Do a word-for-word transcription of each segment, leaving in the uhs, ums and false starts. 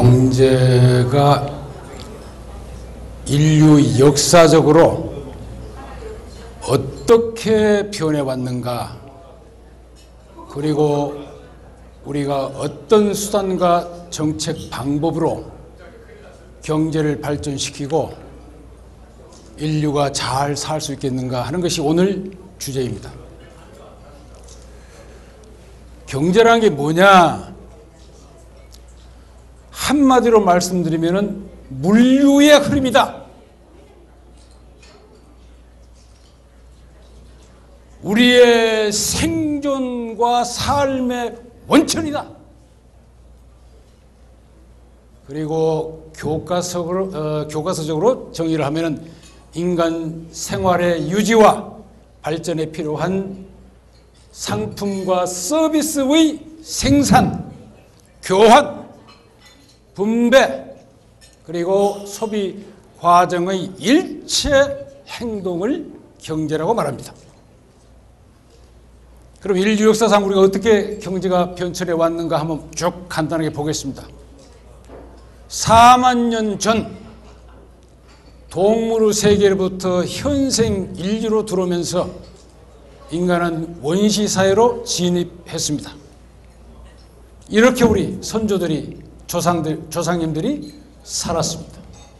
경제가 인류 역사적으로 어떻게 변해왔는가, 그리고 우리가 어떤 수단과 정책 방법으로 경제를 발전시키고 인류가 잘 살 수 있겠는가 하는 것이 오늘 주제입니다. 경제라는 게 뭐냐? 한마디로 말씀드리면은 물류의 흐름이다. 우리의 생존과 삶의 원천이다. 그리고 교과서로, 어, 교과서적으로 정의를 하면은 인간 생활의 유지와 발전에 필요한 상품과 서비스의 생산, 교환, 분배, 그리고 소비 과정의 일체 행동을 경제라고 말합니다. 그럼 인류 역사상 우리가 어떻게 경제가 변천해 왔는가 한번 쭉 간단하게 보겠습니다. 사만 년 전 동물의 세계로부터 현생 인류로 들어오면서 인간은 원시 사회로 진입했습니다. 이렇게 우리 선조들이, 조상들, 조상님들이 살았습니다.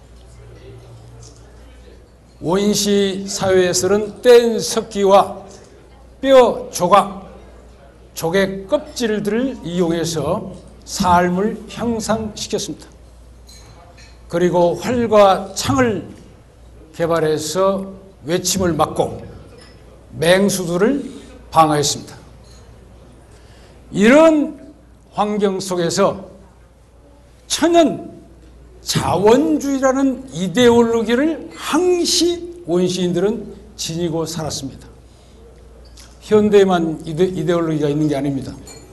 원시 사회에서는 뗀 석기와 뼈 조각, 조개 껍질들을 이용해서 삶을 형상시켰습니다. 그리고 활과 창을 개발해서 외침을 막고 맹수들을 방어했습니다. 이런 환경 속에서 천연 자원주의라는 이데올로기를 항시 원시인들은 지니고 살았습니다. 현대에만 이데, 이데올로기가 있는 게 아닙니다.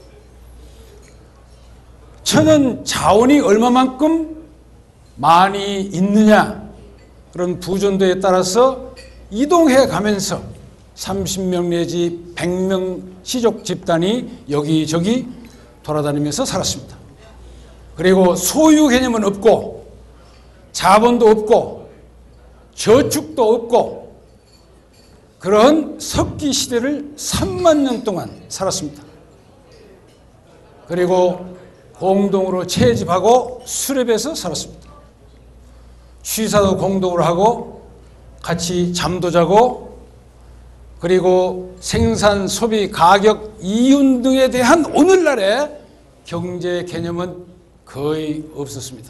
천연 자원이 얼마만큼 많이 있느냐, 그런 부존도에 따라서 이동해 가면서 삼십 명 내지 백 명 시족 집단이 여기저기 돌아다니면서 살았습니다. 그리고 소유 개념은 없고 자본도 없고 저축도 없고 그런 석기 시대를 삼만 년 동안 살았습니다. 그리고 공동으로 채집하고 수렵해서 살았습니다. 취사도 공동으로 하고 같이 잠도 자고, 그리고 생산, 소비, 가격, 이윤 등에 대한 오늘날의 경제 개념은 거의 없었습니다.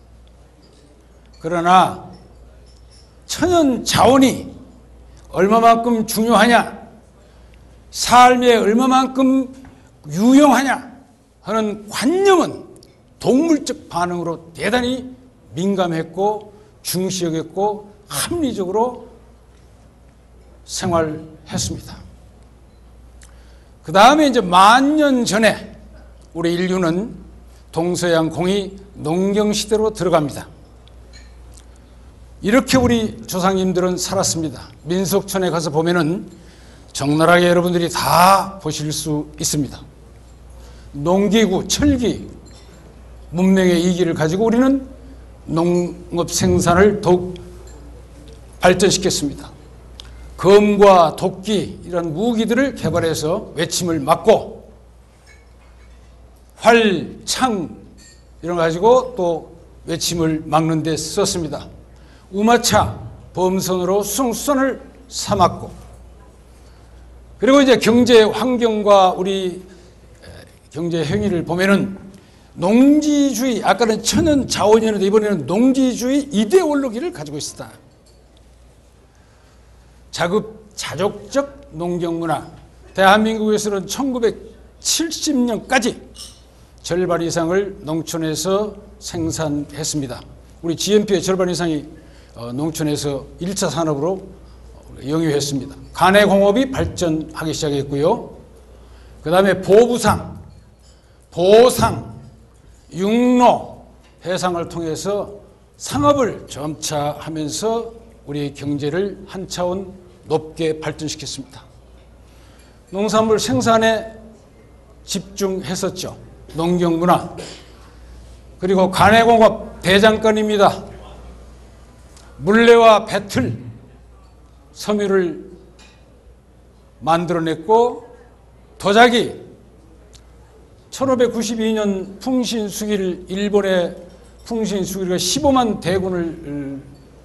그러나 천연 자원이 얼마만큼 중요하냐, 삶에 얼마만큼 유용하냐 하는 관념은 동물적 반응으로 대단히 민감했고 중시여겼고 합리적으로 생활했습니다. 그 다음에 이제 만 년 전에 우리 인류는 동서양 공이 농경시대로 들어갑니다. 이렇게 우리 조상님들은 살았습니다. 민속촌에 가서 보면은 적나라하게 여러분들이 다 보실 수 있습니다. 농기구, 철기, 문명의 이기를 가지고 우리는 농업 생산을 더욱 발전시켰습니다. 검과 도끼 이런 무기들을 개발해서 외침을 막고, 활, 창 이런 거 가지고 또 외침을 막는 데 썼습니다. 우마차, 범선으로 수송수선을 삼았고, 그리고 이제 경제 환경과 우리 경제 행위를 보면은 농지주의, 아까는 천연 자원이었는데 이번에는 농지주의 이데올로기를 가지고 있었다. 자급 자족적 농경문화, 대한민국에서는 천구백칠십 년까지 절반 이상을 농촌에서 생산했습니다. 우리 지엠피의 절반 이상이 농촌에서 일 차 산업으로 영유했습니다. 간해공업이 발전하기 시작했고요. 그 다음에 보부상, 보상, 육로, 해상을 통해서 상업을 점차 하면서 우리 경제를 한 차원 높게 발전시켰습니다. 농산물 생산에 집중했었죠. 농경문화. 그리고 간해공업 대장간입니다. 물레와 배틀, 섬유를 만들어냈고 도자기, 천오백구십이 년 풍신수기를 일본의 풍신수기가 십오만 대군을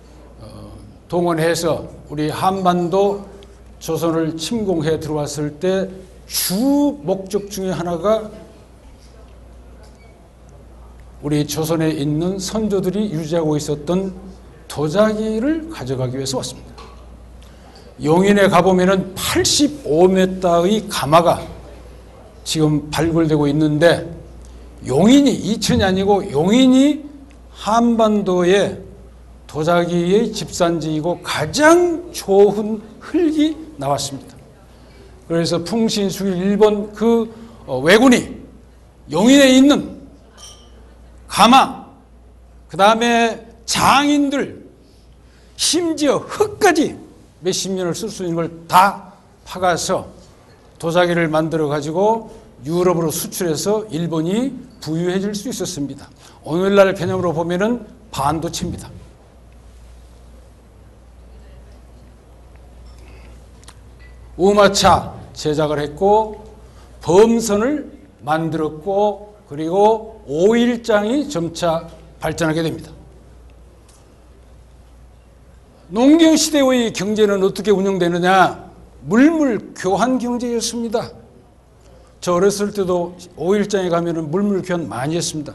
동원해서 우리 한반도 조선을 침공해 들어왔을 때 주 목적 중에 하나가 우리 조선에 있는 선조들이 유지하고 있었던 도자기를 가져가기 위해서 왔습니다. 용인에 가보면은 팔십오 미터의 가마가 지금 발굴되고 있는데, 용인이 이천이 아니고 용인이 한반도의 도자기의 집산지이고 가장 좋은 흙이 나왔습니다. 그래서 풍신수기 일본 그 왜군이 용인에 있는 가마, 그 다음에 장인들, 심지어 흙까지 몇십 년을 쓸 수 있는 걸 다 파가서 도자기를 만들어 가지고 유럽으로 수출해서 일본이 부유해질 수 있었습니다. 오늘날 개념으로 보면은 반도체입니다. 우마차 제작을 했고 범선을 만들었고 그리고 오일장이 점차 발전하게 됩니다. 농경시대의 경제는 어떻게 운영되느냐? 물물 교환 경제였습니다. 저 어렸을 때도 오일장에 가면 물물 교환 많이 했습니다.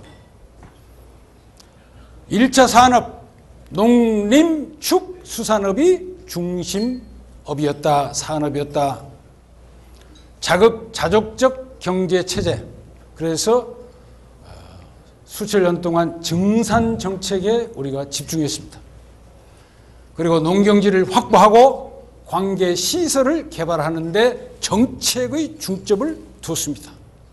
일 차 산업, 농림, 축, 수산업이 중심업이었다, 산업이었다. 자급, 자족적 경제체제. 그래서 수천 년 동안 증산 정책에 우리가 집중했습니다. 그리고 농경지를 확보하고 관계 시설을 개발하는데 정책의 중점을 뒀습니다.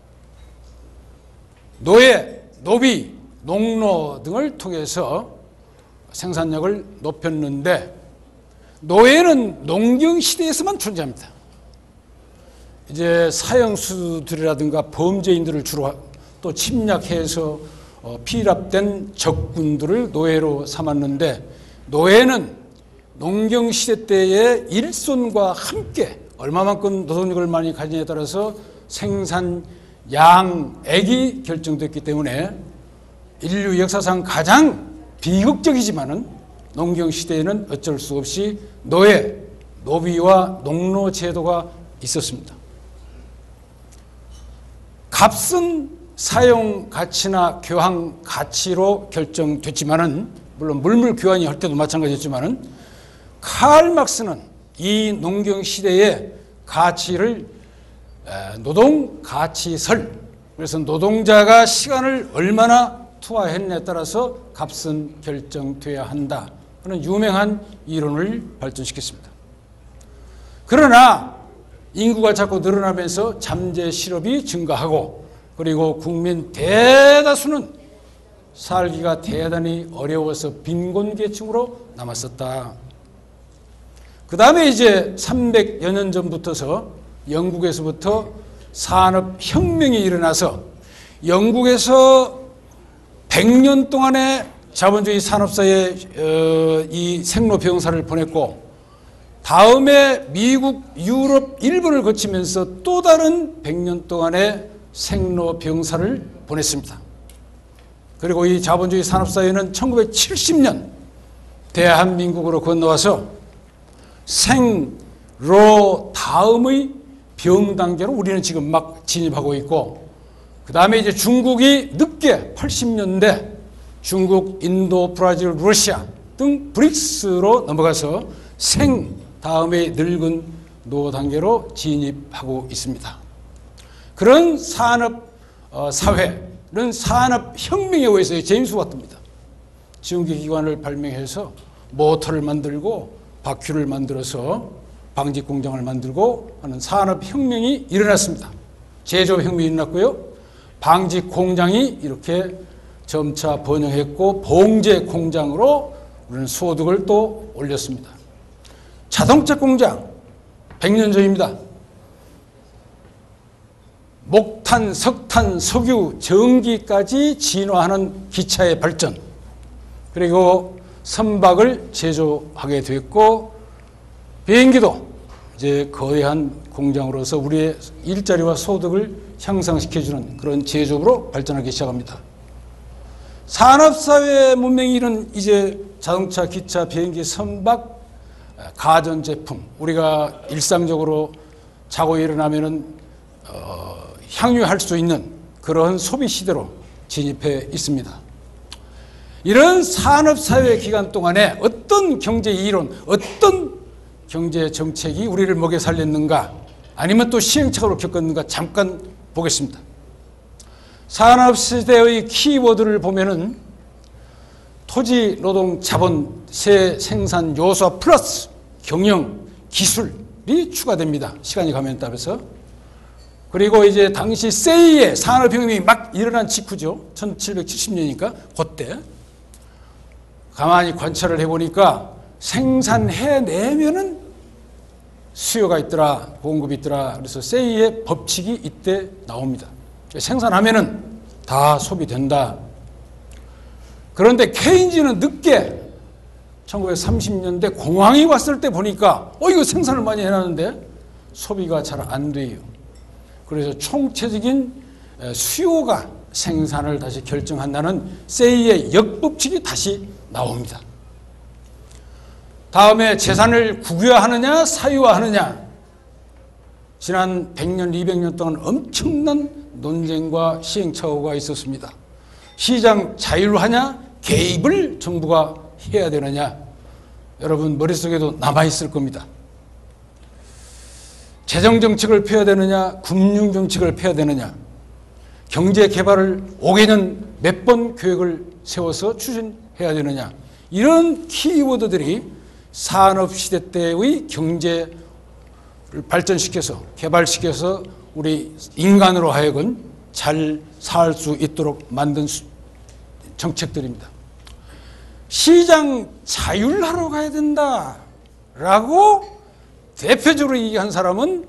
노예, 노비, 농노 등을 통해서 생산력을 높였는데 노예는 농경시대에서만 존재합니다. 이제 사형수들이라든가 범죄인들을 주로 또 침략해서 피랍된 적군들을 노예로 삼았는데, 노예는 농경시대 때의 일손과 함께 얼마만큼 노동력을 많이 가지냐에 따라서 생산량액이 결정됐기 때문에 인류 역사상 가장 비극적이지만은 농경시대에는 어쩔 수 없이 노예, 노비와 농노 제도가 있었습니다. 값은 사용 가치나 교환 가치로 결정됐지만은, 물론 물물 교환이 할 때도 마찬가지였지만은, 칼 막스는 이 농경 시대의 가치를 노동 가치설, 그래서 노동자가 시간을 얼마나 투하했냐에 따라서 값은 결정돼야 한다 하는 유명한 이론을 발전시켰습니다. 그러나 인구가 자꾸 늘어나면서 잠재 실업이 증가하고 그리고 국민 대다수는 살기가 대단히 어려워서 빈곤계층으로 남았었다. 그 다음에 이제 삼백여 년 전부터서 영국에서부터 산업혁명이 일어나서 영국에서 백 년 동안의 자본주의 산업사에 이 생로병사를 보냈고, 다음에 미국, 유럽, 일본을 거치면서 또 다른 백 년 동안의 생로병사를 보냈습니다. 그리고 이 자본주의 산업사회는 천구백칠십 년 대한민국으로 건너와서 생로 다음의 병 단계로 우리는 지금 막 진입하고 있고, 그 다음에 이제 중국이 늦게 팔십 년대 중국, 인도, 브라질, 러시아 등 브릭스로 넘어가서 생 다음에 늙은 노 단계로 진입하고 있습니다. 그런 산업 어, 사회는 산업혁명에 의해서 제임스 와트입니다. 전기기관을 발명해서 모터를 만들고 바퀴를 만들어서 방직 공장을 만들고 하는 산업혁명이 일어났습니다. 제조업혁명이 일어났고요. 방직 공장이 이렇게 점차 번영했고 봉제 공장으로 우리는 소득을 또 올렸습니다. 자동차 공장 백 년 전입니다. 목탄, 석탄, 석유, 전기까지 진화하는 기차의 발전, 그리고 선박을 제조하게 됐고, 비행기도 이제 거대한 공장으로서 우리의 일자리와 소득을 향상시켜주는 그런 제조업으로 발전하기 시작합니다. 산업사회 문명이 이른 이제 자동차, 기차, 비행기, 선박, 가전제품, 우리가 일상적으로 자고 일어나면은 어, 향유할 수 있는 그런 소비 시대로 진입해 있습니다. 이런 산업사회 기간 동안에 어떤 경제 이론, 어떤 경제 정책이 우리를 먹여 살렸는가, 아니면 또 시행착오를 겪었는가 잠깐 보겠습니다. 산업시대의 키워드를 보면은 토지, 노동, 자본, 세 생산 요소 플러스 경영, 기술이 추가됩니다. 시간이 가면 따라서. 그리고 이제 당시 세이의 산업혁명이 막 일어난 직후죠. 천칠백칠십 년이니까 그때 가만히 관찰을 해보니까 생산해내면은 수요가 있더라, 공급이 있더라. 그래서 세이의 법칙이 이때 나옵니다. 생산하면은 다 소비된다. 그런데 케인즈는 늦게 천구백삼십 년대 공황이 왔을 때 보니까 어 이거 생산을 많이 해놨는데 소비가 잘 안 돼요. 그래서 총체적인 수요가 생산을 다시 결정한다는 세이의 역법칙이 다시 나옵니다. 다음에 재산을 국유화하느냐 사유화하느냐, 지난 백 년, 이백 년 동안 엄청난 논쟁과 시행착오가 있었습니다. 시장 자율화냐 개입을 정부가 해야 되느냐, 여러분 머릿속에도 남아있을 겁니다. 재정정책을 펴야 되느냐 금융정책을 펴야 되느냐, 경제개발을 오 개년 몇 번 계획을 세워서 추진해야 되느냐, 이런 키워드들이 산업시대 때의 경제를 발전시켜서 개발시켜서 우리 인간으로 하여금 잘 살 수 있도록 만든 정책들입니다. 시장 자율화로 가야 된다라고 대표적으로 얘기한 사람은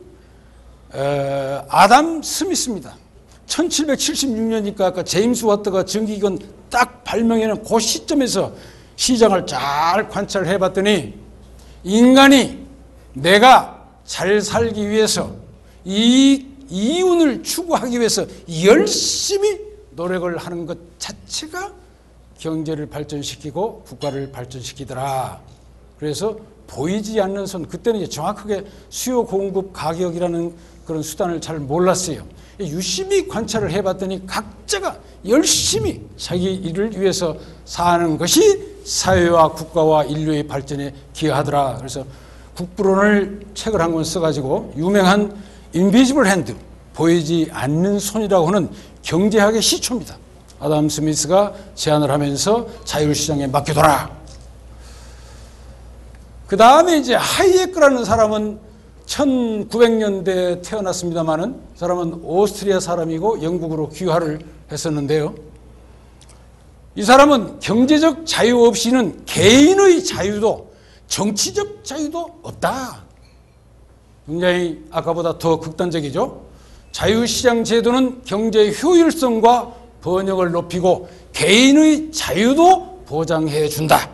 아담 스미스입니다. 천칠백칠십육 년이니까 아까 제임스 와트가 전기기관 딱 발명해낸 그 시점에서 시장을 잘 관찰해 봤더니 인간이 내가 잘 살기 위해서, 이 이윤을 추구하기 위해서 열심히 노력을 하는 것 자체가 경제를 발전시키고 국가를 발전시키더라. 그래서 보이지 않는 손, 그때는 이제 정확하게 수요 공급 가격이라는 그런 수단을 잘 몰랐어요. 유심히 관찰을 해봤더니 각자가 열심히 자기 일을 위해서 사는 것이 사회와 국가와 인류의 발전에 기여하더라. 그래서 국부론을 책을 한 권 써가지고 유명한 인비지블 핸드, 보이지 않는 손이라고 하는 경제학의 시초입니다. 아담 스미스가 제안을 하면서 자율시장에 맡겨둬라. 그 다음에 이제 하이에크라는 사람은 천구백 년대에 태어났습니다만은, 사람은 오스트리아 사람이고 영국으로 귀화를 했었는데요. 이 사람은 경제적 자유 없이는 개인의 자유도 정치적 자유도 없다. 굉장히 아까보다 더 극단적이죠. 자유시장 제도는 경제의 효율성과 번영을 높이고 개인의 자유도 보장해 준다.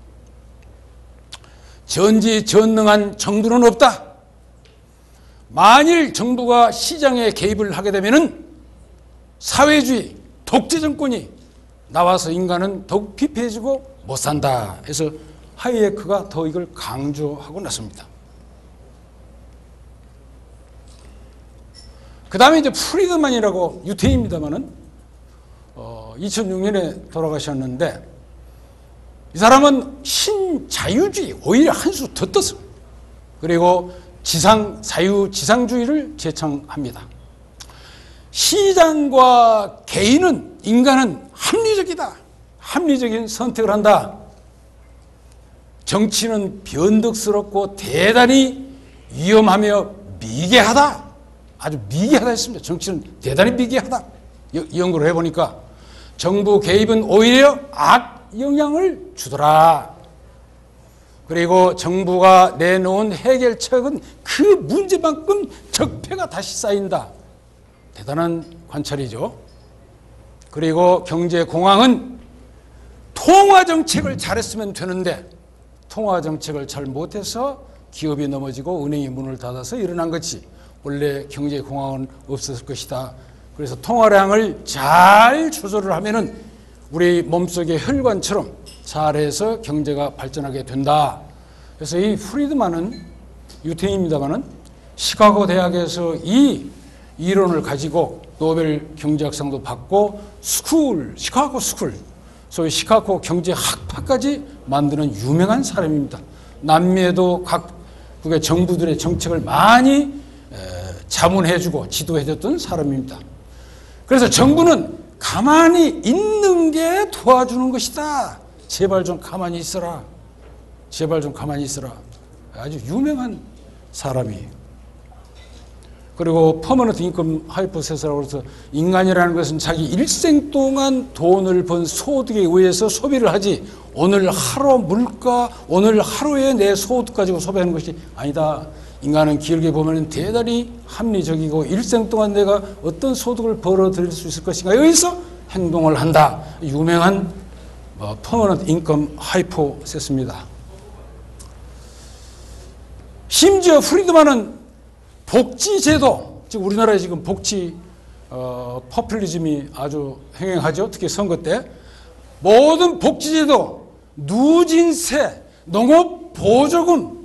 전지전능한 정부는 없다. 만일 정부가 시장에 개입을 하게 되면은 사회주의, 독재 정권이 나와서 인간은 더욱 피폐해지고 못 산다. 해서 하이에크가 더 이걸 강조하고 났습니다. 그 다음에 이제 프리드만이라고 유태인입니다만은 어, 이천육 년에 돌아가셨는데, 이 사람은 신자유주의, 오히려 한 수 더 떴습니다. 그리고 지상, 자유지상주의를 제창합니다. 시장과 개인은, 인간은 합리적이다. 합리적인 선택을 한다. 정치는 변덕스럽고 대단히 위험하며 미개하다. 아주 미개하다 했습니다. 정치는 대단히 미개하다. 연구를 해보니까 정부 개입은 오히려 악 영향을 주더라. 그리고 정부가 내놓은 해결책은 그 문제만큼 적폐가 다시 쌓인다. 대단한 관찰이죠. 그리고 경제공황은 통화정책을 잘했으면 되는데 통화정책을 잘 못해서 기업이 넘어지고 은행이 문을 닫아서 일어난 거지 원래 경제공황은 없었을 것이다. 그래서 통화량을 잘 조절을 하면은 우리 몸속의 혈관처럼 잘해서 경제가 발전하게 된다. 그래서 이 프리드만은 유태인입니다만은 시카고 대학에서 이 이론을 가지고 노벨 경제학상도 받고 스쿨, 시카고 스쿨, 소위 시카고 경제학파까지 만드는 유명한 사람입니다. 남미에도 각국의 정부들의 정책을 많이 자문해주고 지도해줬던 사람입니다. 그래서 정부는 가만히 있는 게 도와주는 것이다. 제발 좀 가만히 있어라. 제발 좀 가만히 있어라. 아주 유명한 사람이에요. 그리고 퍼머넌트 인컴 하이포세스라고 해서 인간이라는 것은 자기 일생 동안 돈을 번 소득에 의해서 소비를 하지 오늘 하루 물가, 오늘 하루에 내 소득 가지고 소비하는 것이 아니다. 인간은 길게 보면 대단히 합리적이고 일생 동안 내가 어떤 소득을 벌어들일 수 있을 것인가에 의해서 행동을 한다. 유명한 퍼머넌트 인컴 하이포세스입니다. 심지어 프리드만은 복지제도, 즉 우리나라에 지금 복지 어, 포퓰리즘이 아주 행행하죠. 특히 선거 때 모든 복지제도, 누진세, 농업보조금,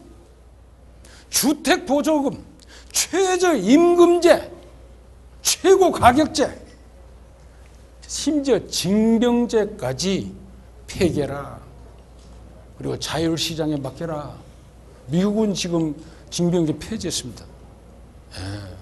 주택보조금, 최저임금제, 최고가격제, 심지어 징병제까지 폐기해라. 그리고 자율시장에 맡겨라. 미국은 지금 징병제 폐지했습니다. 예.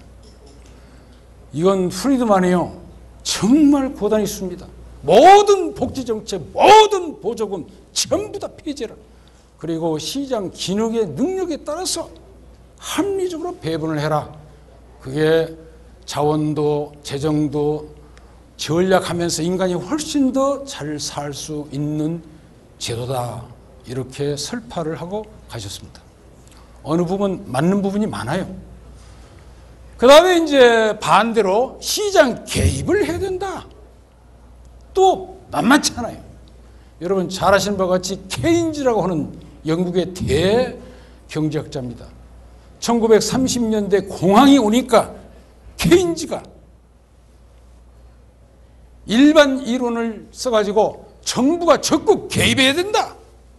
이건 프리드만이요 정말 고단히 있습니다. 모든 복지정책, 모든 보조금 전부 다 폐지해라. 그리고 시장 기능의 능력에 따라서 합리적으로 배분을 해라. 그게 자원도 재정도 전략하면서 인간이 훨씬 더 잘 살 수 있는 제도다. 이렇게 설파를 하고 가셨습니다. 어느 부분 맞는 부분이 많아요. 그 다음에 이제 반대로 시장 개입을 해야 된다. 또 만만치 않아요. 여러분 잘 아시는 바와 같이 케인즈라고 하는 영국의 대경제학자입니다. 천구백삼십 년대 공황이 오니까 케인즈가 일반 이론을 써가지고 정부가 적극 개입해야 된다.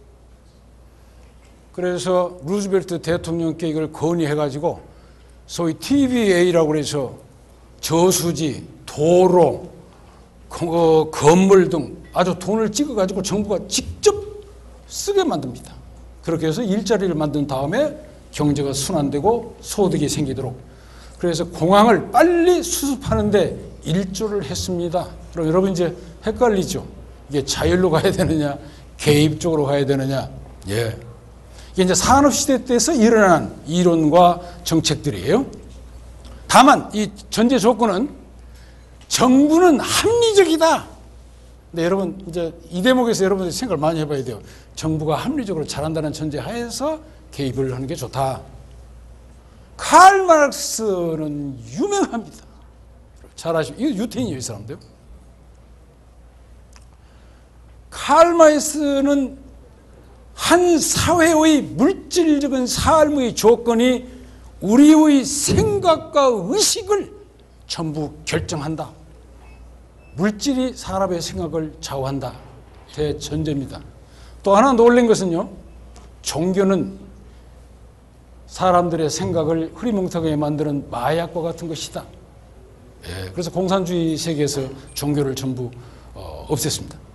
그래서 루즈벨트 대통령께 이걸 건의해가지고 소위 티비에이라고 해서 저수지, 도로, 어, 건물 등 아주 돈을 찍어가지고 정부가 직접 쓰게 만듭니다. 그렇게 해서 일자리를 만든 다음에 경제가 순환되고 소득이 생기도록. 그래서 공황을 빨리 수습하는데 일조를 했습니다. 그럼 여러분 이제 헷갈리죠? 이게 자율로 가야 되느냐, 개입 쪽으로 가야 되느냐. 예. 이게 이제 산업시대 때에서 일어난 이론과 정책들이에요. 다만 이 전제 조건은 정부는 합리적이다. 근데 여러분 이제 이 대목에서 여러분들이 생각을 많이 해봐야 돼요. 정부가 합리적으로 잘한다는 전제 하에서 개입을 하는 게 좋다. 칼 마르크스는 유명합니다. 잘 아시죠? 이거 유태인이에요, 이 사람들. 칼 마르크스는 한 사회의 물질적인 삶의 조건이 우리의 생각과 의식을 전부 결정한다. 물질이 사람의 생각을 좌우한다. 대전제입니다. 또 하나 놀란 것은요, 종교는 사람들의 생각을 흐리멍텅하게 만드는 마약과 같은 것이다. 예, 그래서 공산주의 세계에서 종교를 전부 어, 없앴습니다.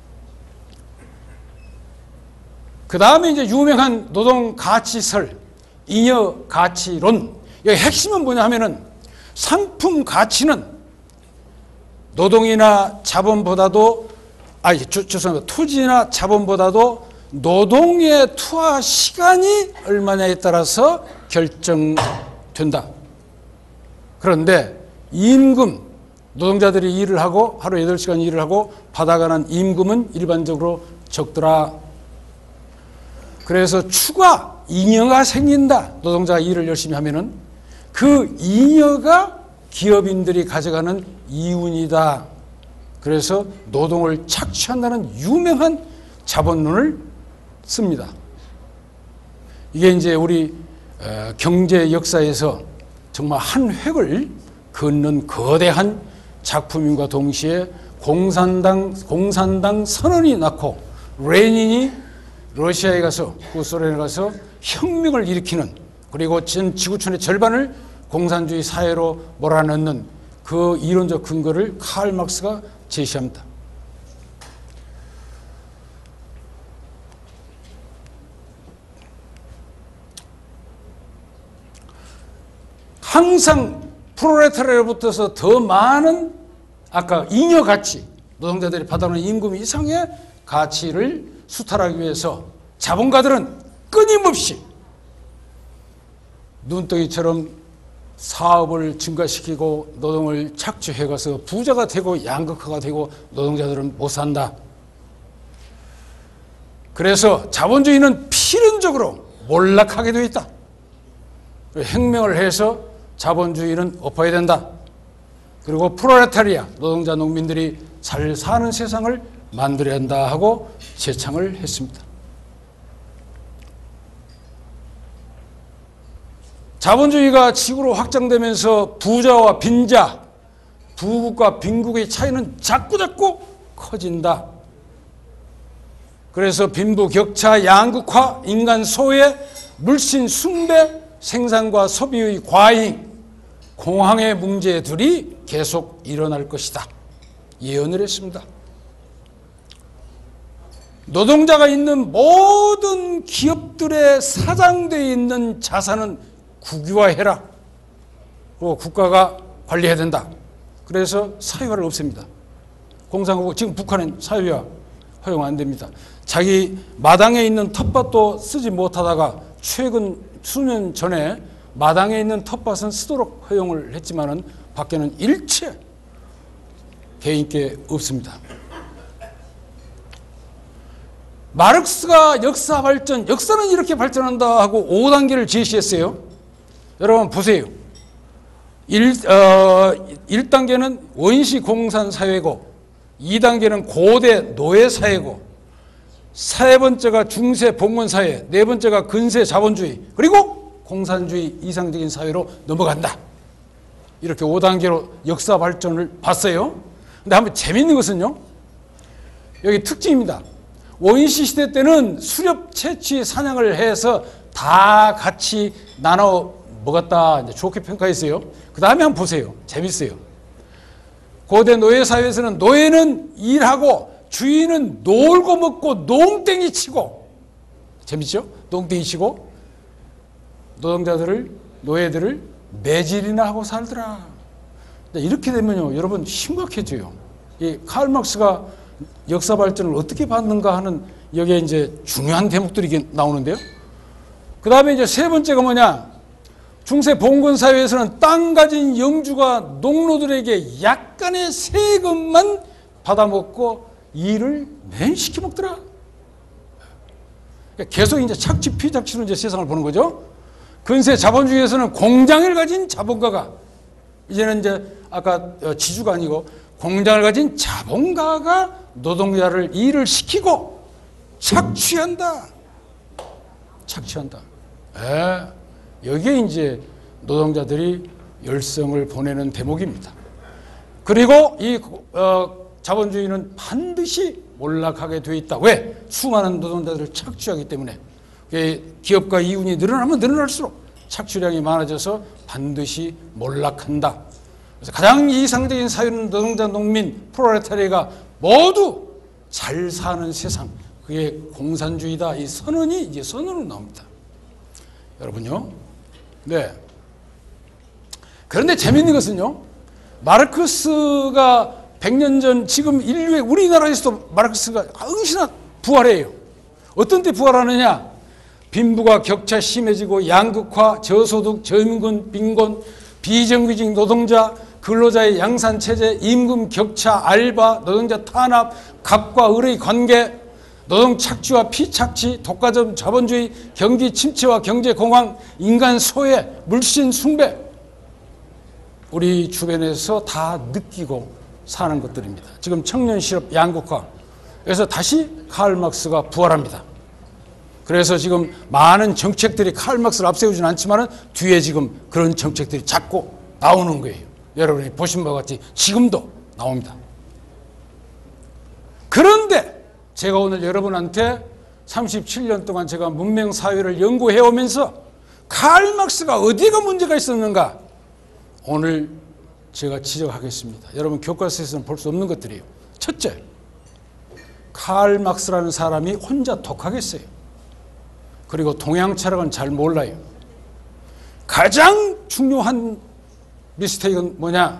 그 다음에 이제 유명한 노동 가치설, 잉여 가치론. 여기 핵심은 뭐냐 하면은 상품 가치는 노동이나 자본보다도, 아니, 죄송합니다. 투지나 자본보다도 노동의 투하 시간이 얼마냐에 따라서 결정된다. 그런데 임금, 노동자들이 일을 하고 하루 여덟 시간 일을 하고 받아가는 임금은 일반적으로 적더라. 그래서 추가 잉여가 생긴다. 노동자가 일을 열심히 하면은 그 잉여가 기업인들이 가져가는 이윤이다. 그래서 노동을 착취한다는 유명한 자본론을 씁니다. 이게 이제 우리 경제 역사에서 정말 한 획을 긋는 거대한 작품인과 동시에 공산당, 공산당 선언이 났고 레닌이 러시아에 가서 구소련에 가서 혁명을 일으키는, 그리고 전 지구촌의 절반을 공산주의 사회로 몰아넣는 그 이론적 근거를 칼 막스가 제시합니다. 항상 프롤레타리아로부터서 더 많은 아까 잉여가치, 노동자들이 받아오는 임금 이상의 가치를 수탈하기 위해서 자본가들은 끊임없이 눈덩이처럼 사업을 증가시키고 노동을 착취해가서 부자가 되고 양극화가 되고 노동자들은 못 산다. 그래서 자본주의는 필연적으로 몰락하게 되어 있다. 혁명을 해서 자본주의는 엎어야 된다. 그리고 프롤레타리아, 노동자 농민들이 잘 사는 세상을 만들어야 한다 하고 제창을 했습니다. 자본주의가 지구로 확장되면서 부자와 빈자, 부국과 빈국의 차이는 자꾸자꾸 커진다. 그래서 빈부격차, 양극화, 인간 소외, 물씬 숭배, 생산과 소비의 과잉, 공황의 문제들이 계속 일어날 것이다. 예언을 했습니다. 노동자가 있는 모든 기업들의 사장되어 있는 자산은 국유화해라. 그리고 국가가 관리해야 된다. 그래서 사유화를 없앱니다. 공산국, 지금 북한은 사유화 허용 안 됩니다. 자기 마당에 있는 텃밭도 쓰지 못하다가 최근 수년 전에 마당에 있는 텃밭은 쓰도록 허용을 했지만은 밖에는 일체 개인께 없습니다. 마르크스가 역사 발전, 역사는 이렇게 발전한다 하고 오 단계를 제시했어요. 여러분 보세요. 일, 어, 일 단계는 원시 공산 사회고, 이 단계는 고대 노예 사회고, 세 번째가 중세 봉건 사회, 네 번째가 근세 자본주의, 그리고 공산주의 이상적인 사회로 넘어간다. 이렇게 오 단계로 역사 발전을 봤어요. 근데 한번 재미있는 것은요, 여기 특징입니다. 원시 시대 때는 수렵, 채취, 사냥을 해서 다 같이 나눠 먹었다, 이제 좋게 평가했어요. 그 다음에 한번 보세요. 재밌어요. 고대 노예 사회에서는 노예는 일하고 주인은 놀고 먹고 농땡이 치고, 재밌죠? 농땡이 치고 노동자들을, 노예들을 매질이나 하고 살더라. 이렇게 되면요, 여러분 심각해져요. 이 칼 막스가 역사 발전을 어떻게 봤는가 하는 여기에 이제 중요한 대목들이 나오는데요. 그 다음에 이제 세 번째가 뭐냐? 중세 봉건 사회에서는 땅 가진 영주가 농노들에게 약간의 세금만 받아먹고 일을 맨시켜 먹더라. 계속 이제 착취 피착취로 이제 세상을 보는 거죠. 근세 자본주의에서는 공장을 가진 자본가가, 이제는 이제 아까 지주가 아니고 공장을 가진 자본가가 노동자를 일을 시키고 착취한다. 착취한다. 에, 여기에 이제 노동자들이 열성을 보내는 대목입니다. 그리고 이 어, 자본주의는 반드시 몰락하게 돼 있다. 왜? 수많은 노동자들을 착취하기 때문에. 기업가 이윤이 늘어나면 늘어날수록 착취량이 많아져서 반드시 몰락한다. 그래서 가장 이상적인 사회는 노동자, 농민, 프롤레타리아가 모두 잘 사는 세상, 그게 공산주의다. 이 선언이 이제 선언으로 나옵니다. 여러분요. 네. 그런데 재미있는 것은요, 마르크스가 백 년 전 지금 인류의 우리나라에서도 마르크스가 응신한 부활해요. 어떤 때 부활하느냐? 빈부가 격차 심해지고 양극화, 저소득, 저임금, 빈곤, 비정규직 노동자, 근로자의 양산체제, 임금 격차, 알바, 노동자 탄압, 갑과 을의 관계, 노동 착취와 피착취, 독과점 자본주의, 경기 침체와 경제 공황, 인간 소외, 물씬 숭배. 우리 주변에서 다 느끼고 사는 것들입니다. 지금 청년 실업 양극화에서 다시 카를 막스가 부활합니다. 그래서 지금 많은 정책들이 카를 막스를 앞세우지는 않지만 뒤에 지금 그런 정책들이 자꾸 나오는 거예요. 여러분이 보신 바와 같이 지금도 나옵니다. 그런데 제가 오늘 여러분한테 삼십칠 년 동안 제가 문명사회를 연구해 오면서 카를 막스가 어디가 문제가 있었는가 오늘 제가 지적하겠습니다. 여러분 교과서에서는 볼 수 없는 것들이에요. 첫째, 카를 막스라는 사람이 혼자 독하겠어요. 그리고 동양 철학은 잘 몰라요. 가장 중요한 미스테이크는 뭐냐?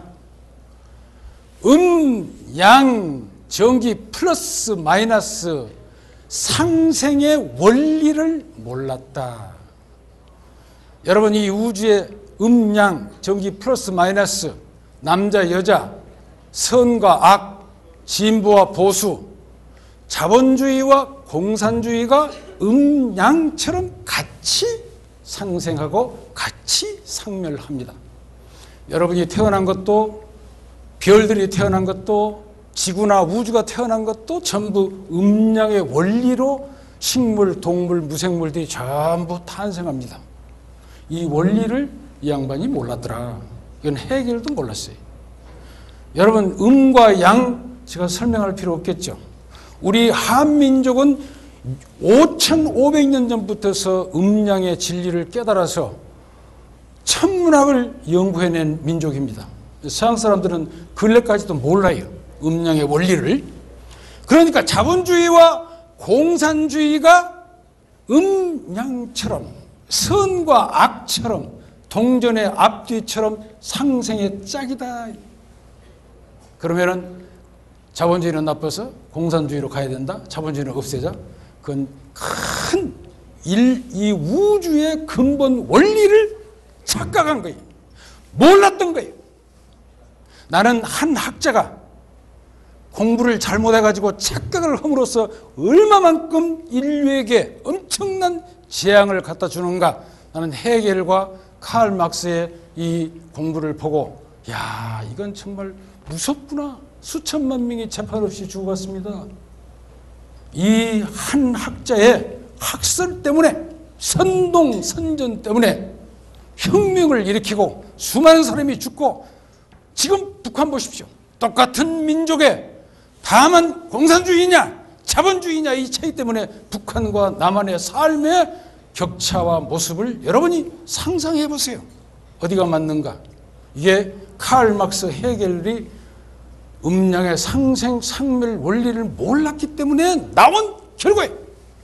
음, 양, 전기 플러스 마이너스 상생의 원리를 몰랐다. 여러분 이 우주의 음, 양, 전기 플러스 마이너스, 남자, 여자, 선과 악, 진보와 보수, 자본주의와 공산주의가 음, 양처럼 같이 상생하고 같이 상멸합니다. 여러분이 태어난 것도 별들이 태어난 것도 지구나 우주가 태어난 것도 전부 음양의 원리로 식물, 동물, 무생물들이 전부 탄생합니다. 이 원리를 이 양반이 몰랐더라. 이건 해겔도 몰랐어요. 여러분 음과 양 제가 설명할 필요 없겠죠. 우리 한민족은 오천오백 년 전부터서 음양의 진리를 깨달아서 천문학을 연구해낸 민족입니다. 서양 사람들은 근래까지도 몰라요. 음양의 원리를. 그러니까 자본주의와 공산주의가 음양처럼 선과 악처럼 동전의 앞뒤처럼 상생의 짝이다. 그러면은 자본주의는 나빠서 공산주의로 가야 된다. 자본주의는 없애자. 그건 큰 일, 이 우주의 근본 원리를 착각한 거예요. 몰랐던 거예요. 나는 한 학자가 공부를 잘못해가지고 착각을 함으로써 얼마만큼 인류에게 엄청난 재앙을 갖다 주는가. 나는 해겔과 칼 막스의 이 공부를 보고 야 이건 정말 무섭구나. 수천만 명이 재판 없이 죽어갔습니다. 이 한 학자의 학설 때문에 선동 선전 때문에 혁명을 일으키고 수많은 사람이 죽고 지금 북한 보십시오. 똑같은 민족에 다만 공산주의냐 자본주의냐 이 차이 때문에 북한과 남한의 삶의 격차와 모습을 여러분이 상상해 보세요. 어디가 맞는가? 이게 칼 막스 해겔이 음양의 상생 상멸 원리를 몰랐기 때문에 나온 결과예요.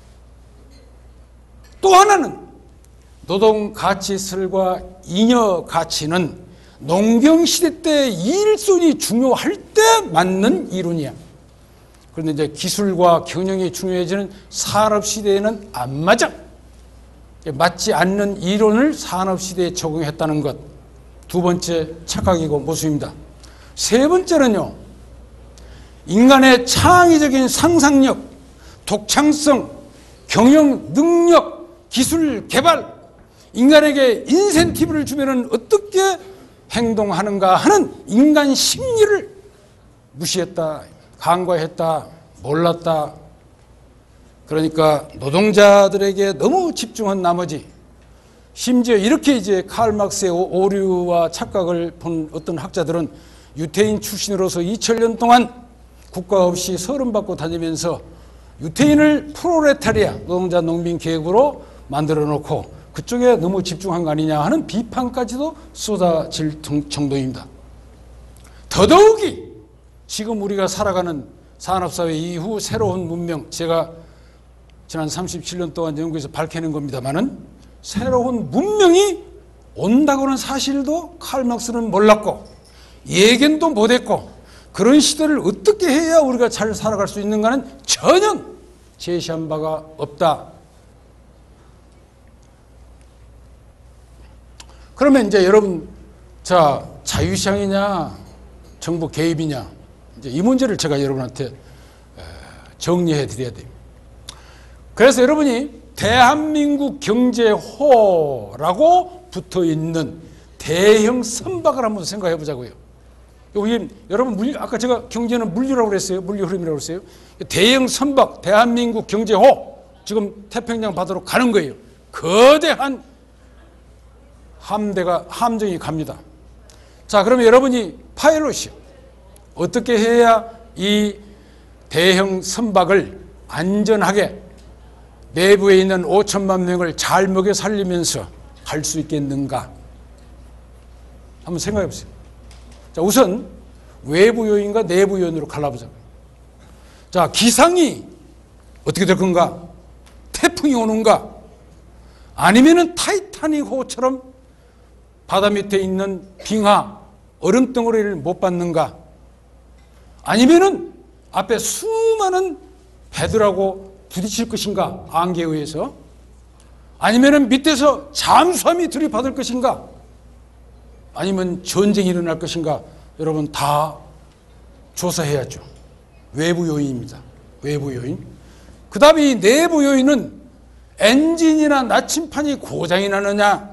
또 하나는 노동 가치설과 잉여 가치는 농경시대 때 일손이 중요할 때 맞는 이론이야. 그런데 이제 기술과 경영이 중요해지는 산업시대에는 안 맞아. 맞지 않는 이론을 산업시대에 적용했다는 것. 두 번째 착각이고 모순입니다. 세 번째는요. 인간의 창의적인 상상력, 독창성, 경영 능력, 기술 개발, 인간에게 인센티브를 주면 어떻게 행동하는가 하는 인간 심리를 무시했다, 간과했다, 몰랐다. 그러니까 노동자들에게 너무 집중한 나머지 심지어 이렇게 이제 칼 막스의 오류와 착각을 본 어떤 학자들은 유태인 출신으로서 이천 년 동안 국가 없이 서름받고 다니면서 유태인을 프로레타리아 노동자 농민 계급으로 만들어 놓고 그쪽에 너무 집중한 거 아니냐 하는 비판까지도 쏟아질 정도입니다. 더더욱이 지금 우리가 살아가는 산업사회 이후 새로운 문명, 제가 지난 삼십칠 년 동안 연구해서 밝혀낸 겁니다만은 새로운 문명이 온다고는 사실도 칼 막스는 몰랐고 예견도 못했고 그런 시대를 어떻게 해야 우리가 잘 살아갈 수 있는가는 전혀 제시한 바가 없다. 그러면 이제 여러분, 자, 자유시장이냐, 정부 개입이냐, 이제 이 문제를 제가 여러분한테 정리해 드려야 돼요. 그래서 여러분이 대한민국 경제호라고 붙어 있는 대형 선박을 한번 생각해 보자고요. 여기 여러분 물, 아까 제가 경제는 물류라고 그랬어요. 물류 흐름이라고 그랬어요. 대형 선박, 대한민국 경제호 지금 태평양 바다로 가는 거예요. 거대한 함대가 함정이 갑니다. 자, 그러면 여러분이 파일럿이요. 어떻게 해야 이 대형 선박을 안전하게 내부에 있는 오천만 명을 잘 먹여 살리면서 갈 수 있겠는가? 한번 생각해 보세요. 자, 우선 외부 요인과 내부 요인으로 갈라보자고요. 자, 기상이 어떻게 될 건가? 태풍이 오는가? 아니면은 타이타닉호처럼 바다 밑에 있는 빙하, 얼음덩어리를 못 받는가? 아니면은 앞에 수많은 배들하고 부딪힐 것인가? 안개에 의해서. 아니면은 밑에서 잠수함이 들이받을 것인가? 아니면 전쟁이 일어날 것인가? 여러분 다 조사해야죠. 외부 요인입니다. 외부 요인. 그 다음에 이 내부 요인은 엔진이나 나침판이 고장이 나느냐,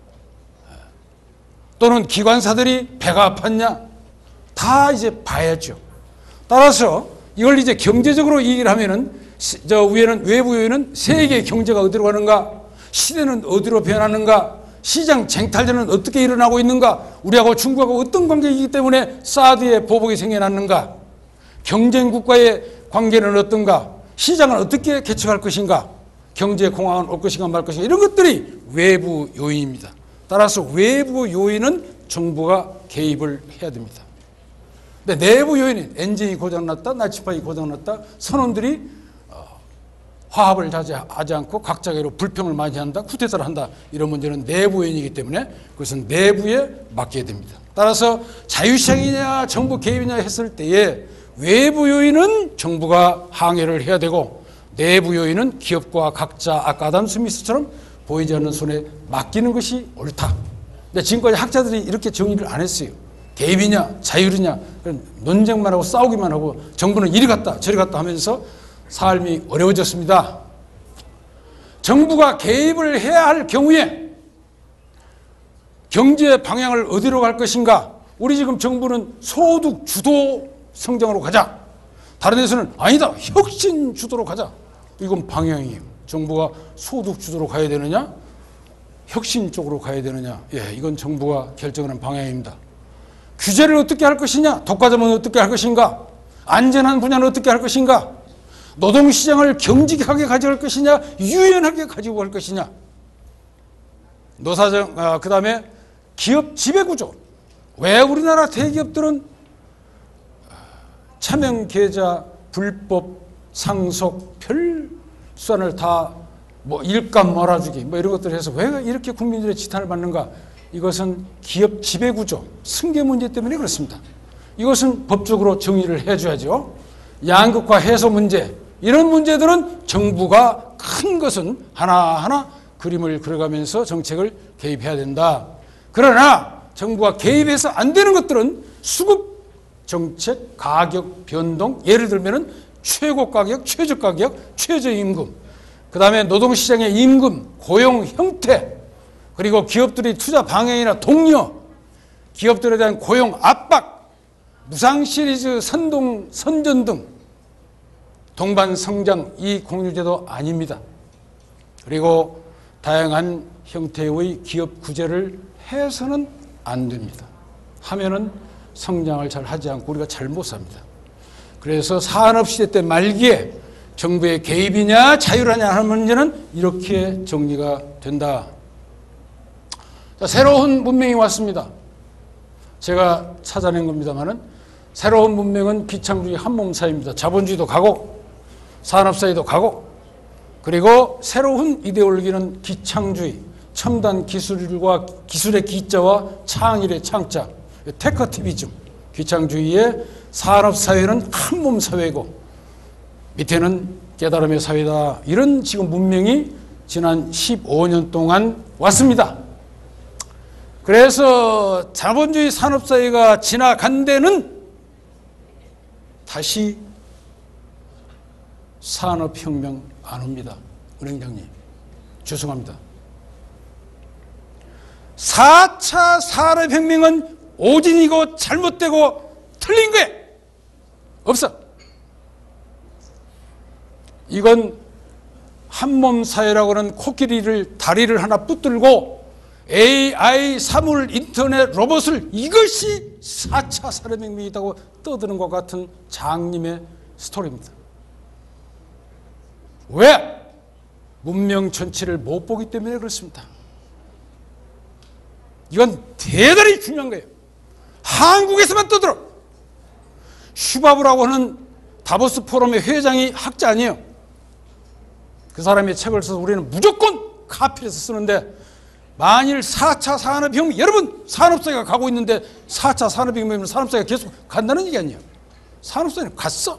또는 기관사들이 배가 아팠냐, 다 이제 봐야죠. 따라서 이걸 이제 경제적으로 얘기를 하면은 저 위에는 외부 요인은 세계 경제가 어디로 가는가, 시대는 어디로 변하는가, 시장 쟁탈전은 어떻게 일어나고 있는가, 우리하고 중국하고 어떤 관계이기 때문에 사드의 보복이 생겨났는가, 경쟁 국가의 관계는 어떤가, 시장을 어떻게 개척할 것인가, 경제 공황은 올 것인가 말 것인가, 이런 것들이 외부 요인입니다. 따라서 외부 요인은 정부가 개입을 해야 됩니다. 근데 내부 요인은 엔진이 고장났다, 나침판이 고장났다, 선원들이 화합을 하지 않고 각자기로 불평을 많이 한다, 쿠데타를 한다, 이런 문제는 내부 요인이기 때문에 그것은 내부에 맡겨야 됩니다. 따라서 자유시장이냐 정부 개입이냐 했을 때에 외부 요인은 정부가 항의를 해야 되고, 내부 요인은 기업과 각자 아까 아담 스미스처럼 보이지 않는 손에 맡기는 것이 옳다. 근데 지금까지 학자들이 이렇게 정의를 안 했어요. 개입이냐 자율이냐 논쟁만 하고 싸우기만 하고 정부는 이리 갔다 저리 갔다 하면서 삶이 어려워졌습니다. 정부가 개입을 해야 할 경우에 경제 방향을 어디로 갈 것인가? 우리 지금 정부는 소득 주도 성장으로 가자. 다른 데서는 아니다, 혁신 주도로 가자. 이건 방향이에요. 정부가 소득 주도로 가야 되느냐, 혁신 쪽으로 가야 되느냐, 예, 이건 정부가 결정하는 방향입니다. 규제를 어떻게 할 것이냐, 독과점은 어떻게 할 것인가, 안전한 분야는 어떻게 할 것인가, 노동시장을 경직하게 가져갈 것이냐, 유연하게 가지고 갈 것이냐, 노사정, 아, 그 다음에 기업 지배구조. 왜 우리나라 대기업들은 차명계좌, 불법 상속, 별수안을 다 뭐 일감 몰아주기 뭐 이런 것들을 해서 왜 이렇게 국민들의 지탄을 받는가? 이것은 기업 지배구조, 승계 문제 때문에 그렇습니다. 이것은 법적으로 정의를 해줘야죠. 양극화 해소 문제, 이런 문제들은 정부가 큰 것은 하나하나 그림을 그려가면서 정책을 개입해야 된다. 그러나 정부가 개입해서 안 되는 것들은 수급 정책, 가격 변동, 예를 들면은 최고 가격, 최저 가격, 최저 임금, 그 다음에 노동시장의 임금, 고용 형태, 그리고 기업들이 투자 방향이나 동료, 기업들에 대한 고용 압박, 무상 시리즈 선동, 선전 등 동반 성장 이 공유제도 아닙니다. 그리고 다양한 형태의 기업 구제를 해서는 안 됩니다. 하면은 성장을 잘 하지 않고 우리가 잘 못 삽니다. 그래서 산업시대 때 말기에 정부의 개입이냐 자율하냐 하는 문제는 이렇게 정리가 된다. 자, 새로운 문명이 왔습니다. 제가 찾아낸 겁니다만은 새로운 문명은 기창주의 한몸 사이입니다. 자본주의도 가고 산업사회도 가고, 그리고 새로운 이데올기는 기창주의, 첨단 기술과 기술의 기자와 창의의 창자, 테크티비즘, 기창주의의 산업사회는 한몸 사회고 밑에는 깨달음의 사회다. 이런 지금 문명이 지난 십오 년 동안 왔습니다. 그래서 자본주의 산업사회가 지나간 데는 다시 산업혁명 안 옵니다. 은행장님, 죄송합니다. 사 차 산업혁명은 오진이고 잘못되고 틀린 거예요. 없어. 이건 한몸 사회라고 하는 코끼리를 다리를 하나 붙들고 에이아이, 사물, 인터넷, 로봇을 이것이 사 차 산업혁명이라고 떠드는 것 같은 장님의 스토리입니다. 왜? 문명 전체를 못 보기 때문에 그렇습니다. 이건 대단히 중요한 거예요. 한국에서만 떠들어. 슈바브라고 하는 다보스 포럼의 회장이 학자 아니에요. 그 사람의 책을 써서 우리는 무조건 카피해서 쓰는데, 만일 사 차 산업혁명, 여러분 산업사회가 가고 있는데 사 차 산업혁명이면 산업사회가 계속 간다는 얘기 아니에요. 산업사회는 갔어.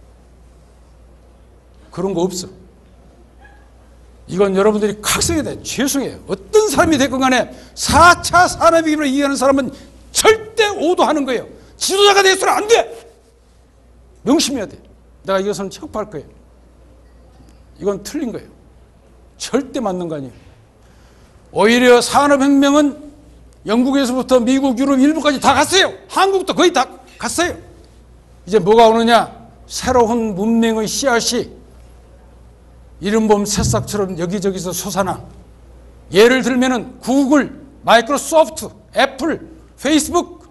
그런 거 없어. 이건 여러분들이 각성해야 돼. 죄송해요. 어떤 사람이 됐건 간에 사 차 산업혁명을 이해하는 사람은 절대 오도하는 거예요. 지도자가 돼서는 안 돼. 명심해야 돼. 내가 이것은 척파할 거예요. 이건 틀린 거예요. 절대 맞는 거 아니에요. 오히려 산업혁명은 영국에서부터 미국, 유럽, 일부까지 다 갔어요. 한국도 거의 다 갔어요. 이제 뭐가 오느냐? 새로운 문명의 씨앗이 이른봄 새싹처럼 여기저기서 솟아나. 예를 들면은 구글, 마이크로소프트, 애플, 페이스북,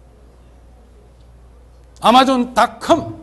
아마존닷컴.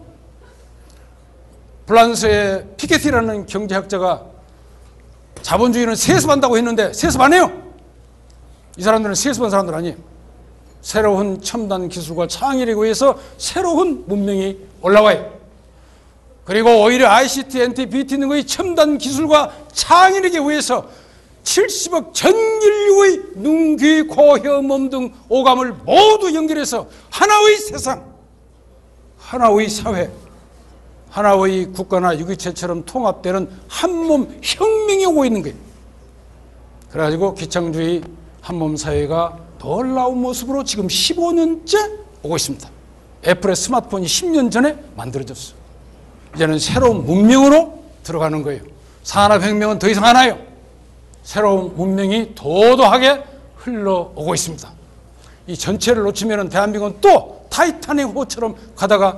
프랑스의 피케티라는 경제학자가 자본주의는 세습한다고 했는데 세습 안 해요. 이 사람들은 세습한 사람들 아니에요. 새로운 첨단 기술과 창의력에 의해서 새로운 문명이 올라와요. 그리고 오히려 아이씨티, 엔티, 비티 등의 첨단 기술과 창의력에 의해서 칠십억 전 인류의 눈, 귀, 코, 혀, 몸 등 오감을 모두 연결해서 하나의 세상, 하나의 사회, 하나의 국가나 유기체처럼 통합되는 한몸 혁명이 오고 있는 거예요. 그래가지고 기창주의 한몸 사회가 더 나은 모습으로 지금 십오 년째 오고 있습니다. 애플의 스마트폰이 십 년 전에 만들어졌어. 이제는 새로운 문명으로 들어가는 거예요. 산업혁명은 더 이상 안 와요. 새로운 문명이 도도하게 흘러오고 있습니다. 이 전체를 놓치면 대한민국은 또 타이타닉 호처럼 가다가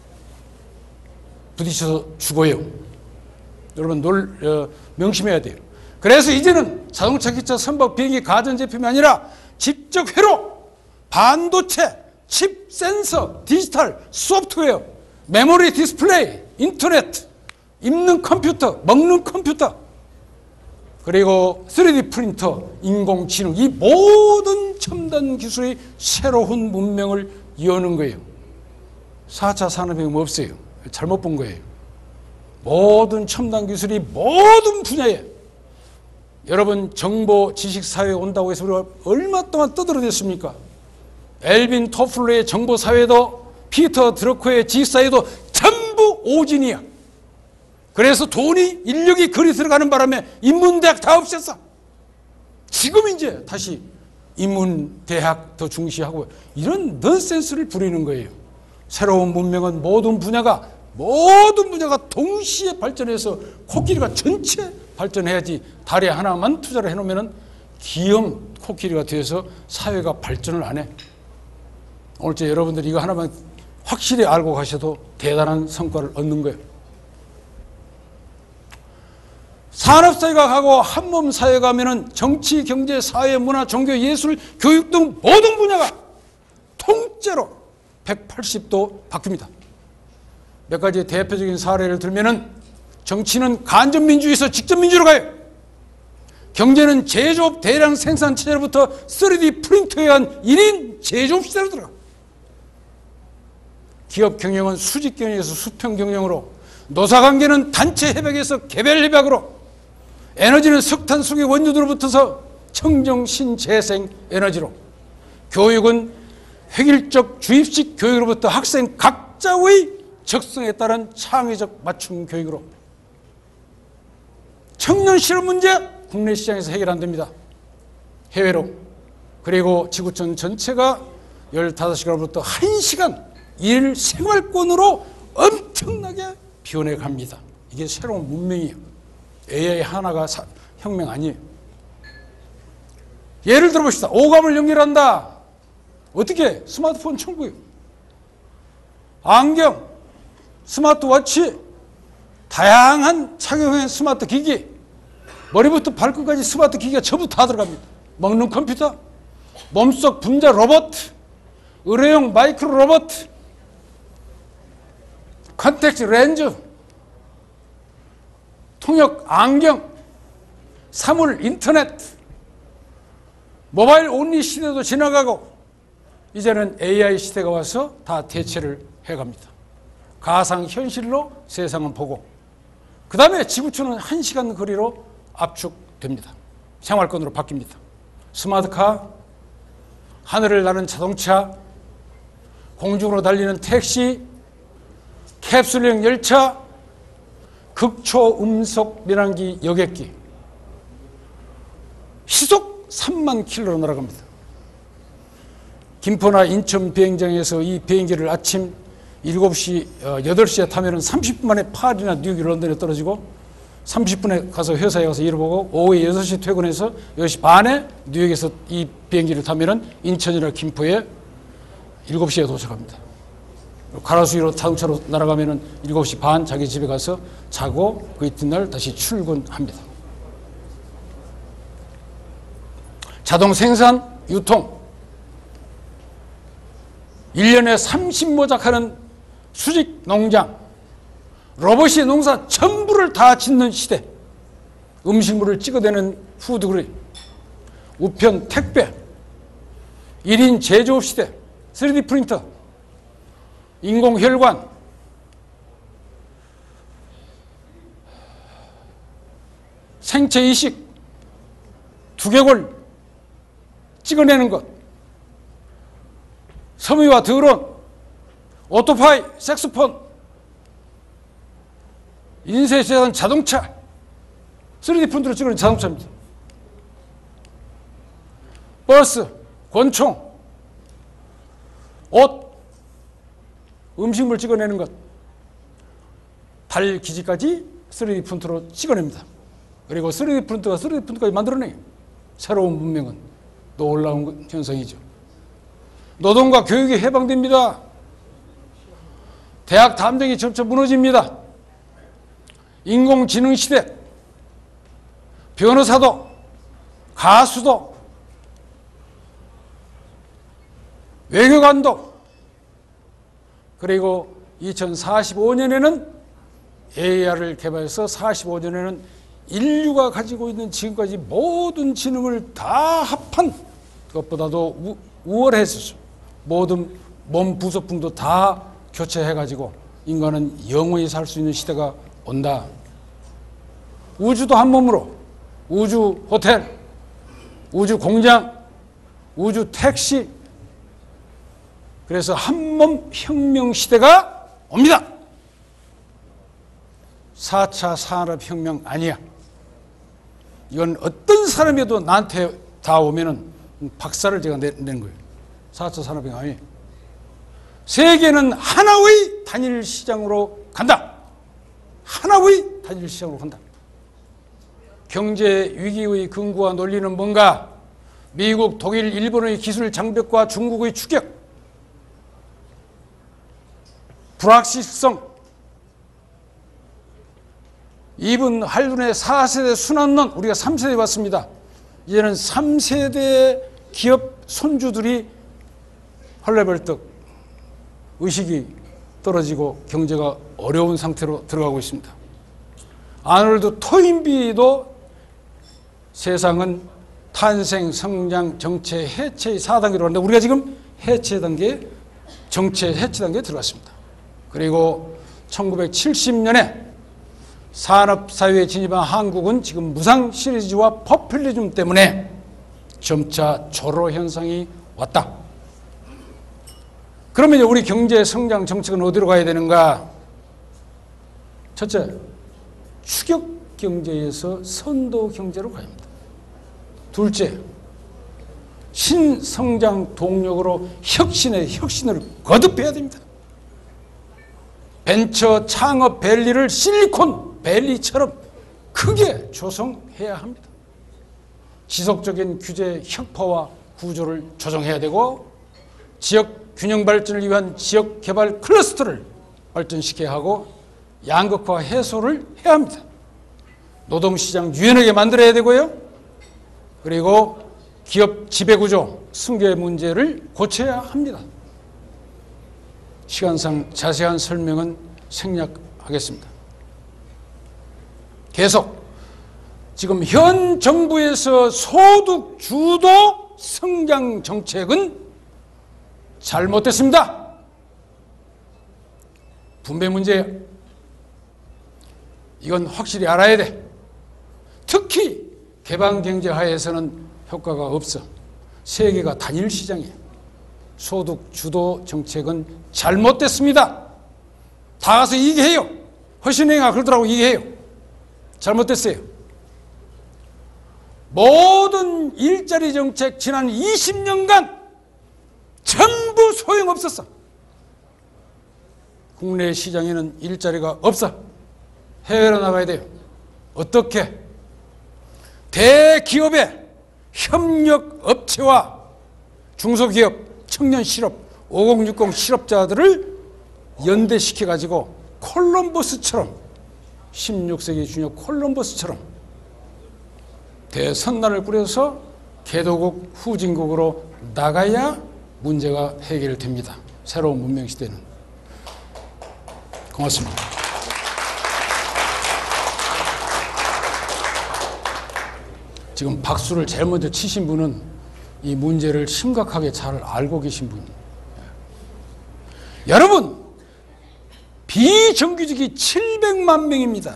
부딪혀서 죽어요. 여러분 놀, 어, 명심해야 돼요. 그래서 이제는 자동차, 기차, 선박, 비행기, 가전제품이 아니라 직접 회로, 반도체, 칩, 센서, 디지털, 소프트웨어, 메모리, 디스플레이, 인터넷, 입는 컴퓨터, 먹는 컴퓨터, 그리고 쓰리디 프린터, 인공지능, 이 모든 첨단 기술이 새로운 문명을 여는 거예요. 사 차 산업혁명 없어요. 잘못 본 거예요. 모든 첨단 기술이 모든 분야에, 여러분 정보 지식사회에 온다고 해서 우리가 얼마 동안 떠들어댔습니까? 엘빈 토플러의 정보사회도 피터 드러커의 지식사회도 전부 오진이야. 그래서 돈이, 인력이 거리 들어가는 바람에 인문대학 다 없앴어. 지금 이제 다시 인문대학 더 중시하고 이런 넌센스를 부리는 거예요. 새로운 문명은 모든 분야가 모든 분야가 동시에 발전해서 코끼리가 전체 발전해야지, 다리 하나만 투자를 해놓으면 기형 코끼리가 되어서 사회가 발전을 안 해. 오늘 제 여러분들이 이거 하나만 확실히 알고 가셔도 대단한 성과를 얻는 거예요. 산업사회가 가고 한몸 사회가 가면은 정치, 경제, 사회, 문화, 종교, 예술, 교육 등 모든 분야가 통째로 백팔십 도 바뀝니다. 몇 가지 대표적인 사례를 들면은 정치는 간접민주에서 직접민주로 가요. 경제는 제조업 대량 생산 체제로부터 쓰리디 프린터에 의한 일 인 제조업 시대로 들어가. 기업 경영은 수직 경영에서 수평 경영으로, 노사관계는 단체 협약에서 개별 협약으로, 에너지는 석탄 속의 원료들로부터서 청정 신재생 에너지로, 교육은 획일적 주입식 교육으로부터 학생 각자의 적성에 따른 창의적 맞춤 교육으로, 청년 실업 문제 국내 시장에서 해결 안 됩니다. 해외로. 그리고 지구촌 전체가 열다섯 시간부터 한 시간 일 생활권으로 엄청나게 변해 갑니다. 이게 새로운 문명이에요. 에이아이 하나가 사, 혁명 아니에요. 예를 들어 봅시다. 오감을 연결한다. 어떻게? 스마트폰 청구요. 안경, 스마트워치, 다양한 착용형 스마트 기기, 머리부터 발끝까지 스마트 기기가 전부 다 들어갑니다. 먹는 컴퓨터, 몸속 분자 로봇, 의료용 마이크로 로봇, 컨택트 렌즈, 통역 안경, 사물 인터넷, 모바일 온리 시대도 지나가고 이제는 에이아이 시대가 와서 다 대체를 해갑니다. 가상현실로 세상은 보고 그 다음에 지구촌은 한 시간 거리로 압축됩니다. 생활권으로 바뀝니다. 스마트카, 하늘을 나는 자동차, 공중으로 달리는 택시, 캡슐형 열차, 극초음속 민항기 여객기, 시속 삼만 킬로로 날아갑니다. 김포나 인천 비행장에서 이 비행기를 아침 일곱 시, 여덟 시에 타면 삼십 분 만에 파리나 뉴욕, 런던에 떨어지고 삼십 분에 가서 회사에 가서 일을 보고 오후에 여섯 시 퇴근해서 여섯 시 반에 뉴욕에서 이 비행기를 타면 인천이나 김포에 일곱 시에 도착합니다. 가라수위로 자동차로 날아가면 일곱 시 반 자기 집에 가서 자고 그 이튿날 다시 출근합니다. 자동 생산, 유통, 일 년에 삼십 모작하는 수직 농장, 로봇이 농사 전부를 다 짓는 시대, 음식물을 찍어대는 푸드그레이, 우편 택배, 일 인 제조업 시대, 쓰리디 프린터, 인공혈관, 생체 이식, 두개골 찍어내는 것, 섬유와 드론, 오토파이, 색소폰, 인쇄 제한 자동차, 쓰리디 프린터로 찍어낸 자동차입니다. 버스, 권총, 옷, 음식물 찍어내는 것, 달 기지까지 쓰리디 프린터로 찍어냅니다. 그리고 쓰리디 프린터가 쓰리디 프린터까지 만들어내요. 새로운 문명은 놀라운 현상이죠. 노동과 교육이 해방됩니다. 대학 담쟁이 점점 무너집니다. 인공지능 시대, 변호사도, 가수도, 외교관도, 그리고 이천사십오 년에는 에이아이를 개발해서 사십오 년에는 인류가 가지고 있는 지금까지 모든 지능을 다 합한 것보다도 우, 우월해서 모든 몸 부속품도 다 교체해가지고 인간은 영원히 살 수 있는 시대가 온다. 우주도 한 몸으로, 우주 호텔, 우주 공장, 우주 택시, 그래서 한몸 혁명 시대가 옵니다. 사 차 산업혁명 아니야. 이건 어떤 사람이어도 나한테 다 오면은 박살을 제가 내는 거예요. 사 차 산업혁명 아니에요. 세계는 하나의 단일 시장으로 간다. 하나의 단일 시장으로 간다. 경제 위기의 근거와 논리는 뭔가? 미국, 독일, 일본의 기술 장벽과 중국의 추격, 불확실성, 이분 할둔의 사 세대 순환론, 우리가 삼 세대 봤습니다. 이제는 삼 세대 기업 손주들이 헐레벌떡 의식이 떨어지고 경제가 어려운 상태로 들어가고 있습니다. 아놀드 토인비도 세상은 탄생, 성장, 정체, 해체의 사 단계로 가는데 우리가 지금 해체 단계, 정체, 해체 단계에 들어갔습니다. 그리고 천구백칠십 년에 산업사회에 진입한 한국은 지금 무상 시리즈와 포퓰리즘 때문에 점차 조로 현상이 왔다. 그러면 이제 우리 경제 성장 정책은 어디로 가야 되는가? 첫째, 추격 경제에서 선도 경제로 가야 합니다. 둘째, 신성장 동력으로 혁신의 혁신을 거듭해야 됩니다. 벤처 창업 밸리를 실리콘 밸리처럼 크게 조성해야 합니다. 지속적인 규제 혁파와 구조를 조정해야 되고, 지역 균형 발전을 위한 지역 개발 클러스터를 발전시켜야 하고, 양극화 해소를 해야 합니다. 노동시장 유연하게 만들어야 되고요. 그리고 기업 지배구조 승계 문제를 고쳐야 합니다. 시간상 자세한 설명은 생략하겠습니다. 계속 지금 현 정부에서 소득 주도 성장 정책은 잘못됐습니다. 분배 문제예요. 이건 확실히 알아야 돼. 특히 개방경제 하에서는 효과가 없어. 세계가 단일 시장이에요. 소득 주도 정책은 잘못됐습니다. 다 가서 얘기해요. 허신행아 그러더라고. 얘기해요. 잘못됐어요. 모든 일자리 정책 지난 이십 년간 전부 소용없었어. 국내 시장에는 일자리가 없어. 해외로 나가야 돼요. 어떻게? 대기업의 협력업체와 중소기업, 청년 실업, 오공육공 실업자들을 연대시켜가지고 콜럼버스처럼, 십육 세기 중요 콜럼버스처럼 대선단을 꾸려서 개도국, 후진국으로 나가야 문제가 해결됩니다. 새로운 문명시대는. 고맙습니다. 지금 박수를 제일 먼저 치신 분은 이 문제를 심각하게 잘 알고 계신 분. 여러분, 비정규직이 칠백만 명입니다.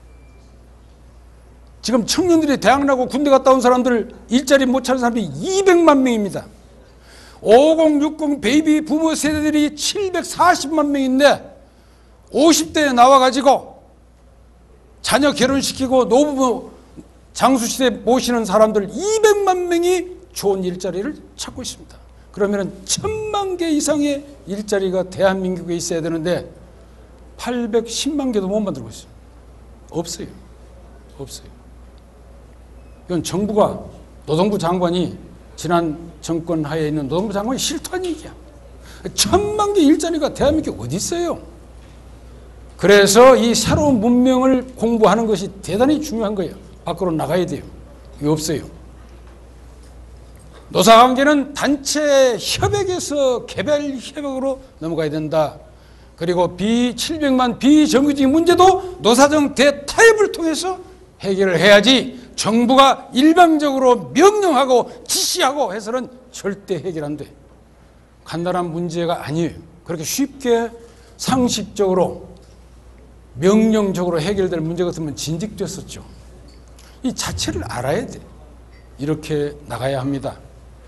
지금 청년들이 대학 나고 군대 갔다 온 사람들, 일자리 못 찾은 사람이 이백만 명입니다. 오공육공 베이비 부모 세대들이 칠백사십만 명인데 오십 대에 나와가지고 자녀 결혼시키고 노부부 장수시대 모시는 사람들 이백만 명이 좋은 일자리를 찾고 있습니다. 그러면 천만 개 이상의 일자리가 대한민국에 있어야 되는데 팔백십만 개도 못 만들고 있어요. 없어요. 없어요. 이건 정부가, 노동부 장관이, 지난 정권 하에 있는 노동부 장관이 싫다는 얘기야. 천만 개 일자리가 대한민국에 어디 있어요? 그래서 이 새로운 문명을 공부하는 것이 대단히 중요한 거예요. 밖으로 나가야 돼요. 이게 없어요. 노사관계는 단체 협약에서 개별 협약으로 넘어가야 된다. 그리고 비 칠백만 비정규직 문제도 노사정 대타협을 통해서 해결을 해야지, 정부가 일방적으로 명령하고 지시하고 해서는 절대 해결 안 돼. 간단한 문제가 아니에요. 그렇게 쉽게 상식적으로 명령적으로 해결될 문제 같으면 진즉됐었죠. 이 자체를 알아야 돼. 이렇게 나가야 합니다.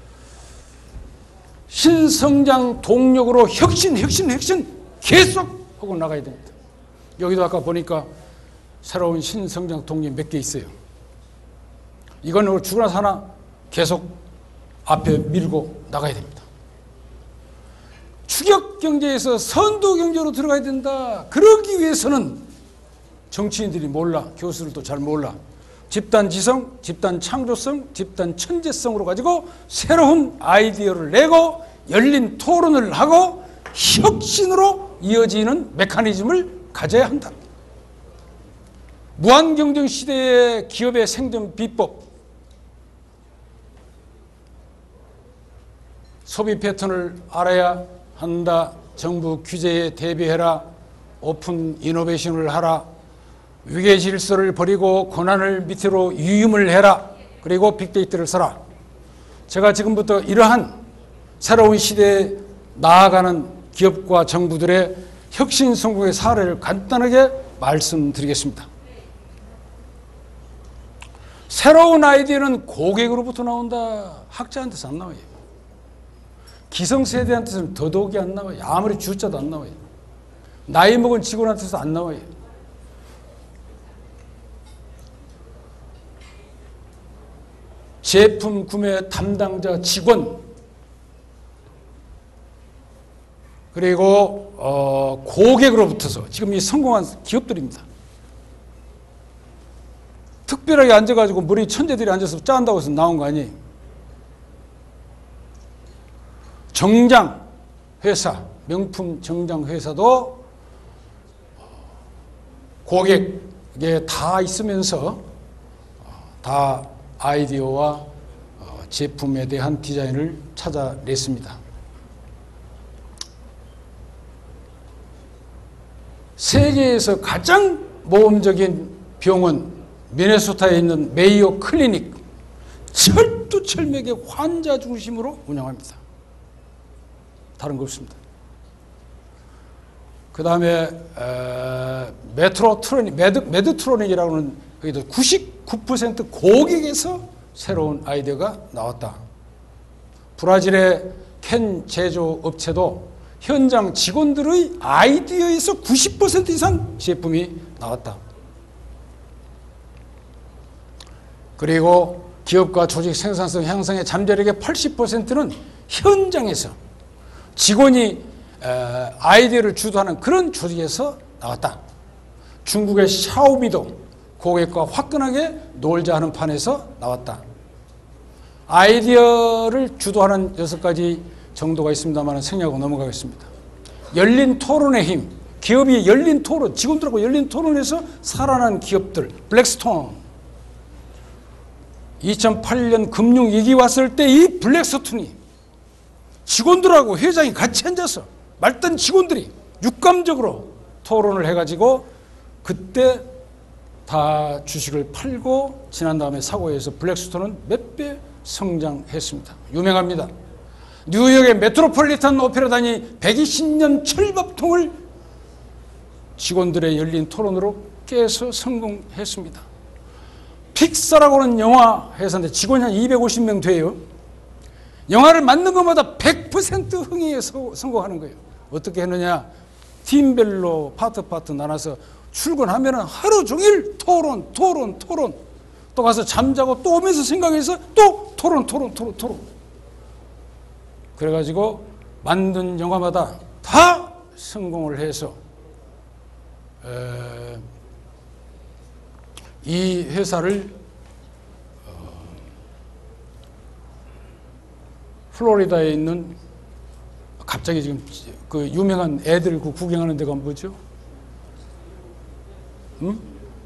신성장 동력으로 혁신, 혁신, 혁신 계속 하고 나가야 됩니다. 여기도 아까 보니까 새로운 신성장 동력 몇 개 있어요. 이거는 죽으나 사나 계속 앞에 밀고 나가야 됩니다. 추격 경제에서 선도 경제로 들어가야 된다. 그러기 위해서는 정치인들이 몰라. 교수들도 잘 몰라. 집단 지성, 집단 창조성, 집단 천재성으로 가지고 새로운 아이디어를 내고 열린 토론을 하고 혁신으로 이어지는 메커니즘을 가져야 한다. 무한경쟁 시대의 기업의 생존 비법, 소비 패턴을 알아야 한다. 정부 규제에 대비해라. 오픈 이노베이션을 하라. 위계 질서를 버리고 권한을 밑으로 유임을 해라. 그리고 빅데이터를 써라. 제가 지금부터 이러한 새로운 시대에 나아가는 기업과 정부들의 혁신 성공의 사례를 간단하게 말씀드리겠습니다. 새로운 아이디어는 고객으로부터 나온다. 학자한테서 안 나와요. 기성세대한테서는 더더욱이 안 나와요. 아무리 주자도 안 나와요. 나이 먹은 직원한테서 안 나와요. 제품 구매 담당자 직원, 그리고 어, 고객으로부터서 지금 이 성공한 기업들입니다. 특별하게 앉아가지고 머리 천재들이 앉아서 짠다고 해서 나온 거 아니에요. 정장 회사, 명품 정장 회사도 고객에 다 있으면서 다 아이디어와 제품에 대한 디자인을 찾아냈습니다. 세계에서 가장 모험적인 병원 미네소타에 있는 메이오 클리닉, 철두철미하게 환자 중심으로 운영합니다. 다른 거 없습니다. 그 다음에 메트로트로닉, 메드, 메드트로닉이라고 하는 여기도 구십구 퍼센트 고객에서 새로운 아이디어가 나왔다. 브라질의 캔 제조업체도 현장 직원들의 아이디어에서 구십 퍼센트 이상 제품이 나왔다. 그리고 기업과 조직 생산성 향상의 잠재력의 팔십 퍼센트는 현장에서 직원이 아이디어를 주도하는 그런 조직에서 나왔다. 중국의 샤오미도 고객과 화끈하게 놀자 하는 판에서 나왔다. 아이디어를 주도하는 여섯 가지 정도가 있습니다만 생략하고 넘어가겠습니다. 열린 토론의 힘, 기업이 열린 토론, 직원들하고 열린 토론에서 살아난 기업들, 블랙스톤. 이천팔 년 금융위기 왔을 때 이 블랙스톤이 직원들하고 회장이 같이 앉아서 말단 직원들이 육감적으로 토론을 해가지고 그때 다 주식을 팔고 지난 다음에 사고해서 블랙스톤은 몇 배 성장했습니다. 유명합니다. 뉴욕의 메트로폴리탄 오페라단이 백이십 년 철밥통을 직원들의 열린 토론으로 깨서 성공했습니다. 픽사라고 하는 영화 회사인데 직원이 한 이백오십 명 돼요. 영화를 만든 것마다 백 퍼센트 흥행에 성공하는 거예요. 어떻게 했느냐? 팀별로 파트 파트 나눠서 출근하면 하루 종일 토론, 토론, 토론. 또 가서 잠자고 또 오면서 생각해서 또 토론, 토론, 토론, 토론. 그래가지고 만든 영화마다 다 성공을 해서 에, 이 회사를 어, 플로리다에 있는 갑자기 지금 그 유명한 애들 그 구경하는 데가 뭐죠? 응?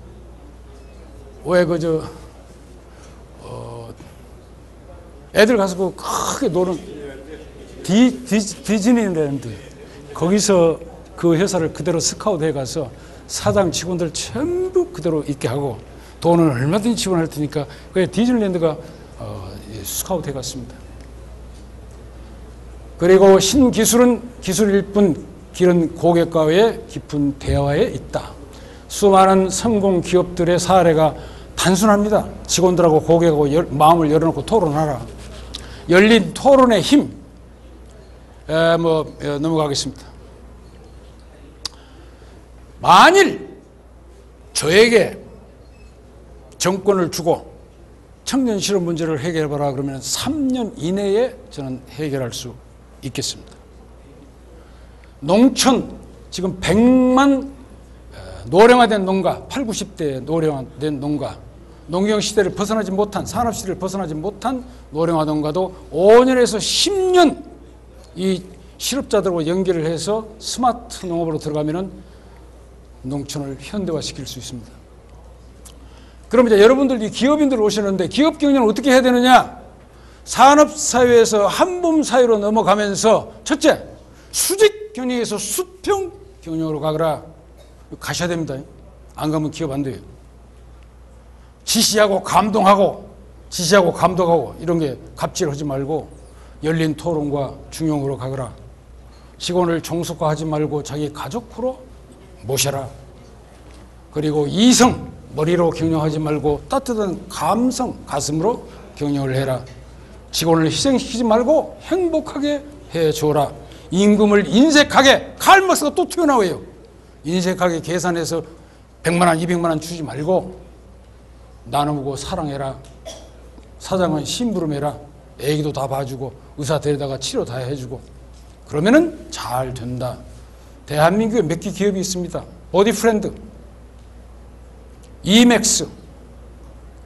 왜 그저 어, 애들 가서 그 크게 노는 디, 디, 디즈니랜드 거기서 그 회사를 그대로 스카우트 해가서 사장 직원들 전부 그대로 있게 하고 돈은 얼마든지 지원할 테니까 그 디즈니랜드가 어, 스카우트 해갔습니다. 그리고 신기술은 기술일 뿐 길은 고객과의 깊은 대화에 있다. 수많은 성공 기업들의 사례가 단순합니다. 직원들하고 고객하고 열, 마음을 열어놓고 토론하라. 열린 토론의 힘. 에, 뭐 에, 넘어가겠습니다. 만일 저에게 정권을 주고 청년 실업 문제를 해결해봐라 그러면 삼 년 이내에 저는 해결할 수 있겠습니다. 농촌 지금 백만 노령화된 농가, 팔, 구십 대 노령화된 농가, 농경시대를 벗어나지 못한, 산업시대를 벗어나지 못한 노령화 농가도 오 년에서 십 년 이 실업자들과 연결을 해서 스마트 농업으로 들어가면은 농촌을 현대화시킬 수 있습니다. 그럼 이제 여러분들 이 기업인들 오시는데 기업 경영을 어떻게 해야 되느냐? 산업사회에서 한봄 사회로 넘어가면서 첫째, 수직 경영에서 수평 경영으로 가거라. 가셔야 됩니다. 안 가면 기업 안 돼요. 지시하고 감동하고 지시하고 감동하고 이런 게 갑질하지 말고 열린 토론과 중용으로 가거라. 직원을 종속화하지 말고 자기 가족으로 모셔라. 그리고 이성, 머리로 경영하지 말고 따뜻한 감성, 가슴으로 경영을 해라. 직원을 희생시키지 말고 행복하게 해줘라. 임금을 인색하게, 칼 막스가 또 튀어나와요. 인색하게 계산해서 백만 원, 이백만 원 주지 말고 나누고 사랑해라. 사장은 심부름해라. 애기도 다 봐주고 의사 데려다가 치료 다 해주고 그러면은 잘 된다. 대한민국에 몇 개 기업이 있습니다. 보디프렌드, 이맥스,